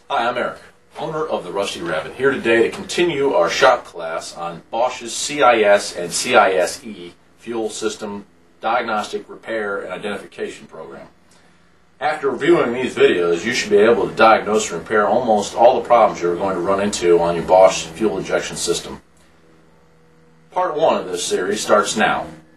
Hi, I'm Eric, owner of the Rusty Rabbit, here today to continue our shop class on Bosch's CIS and CISE fuel system diagnostic, repair, and identification program. After reviewing these videos, you should be able to diagnose and repair almost all the problems you're going to run into on your Bosch fuel injection system. Part 1 of this series starts now.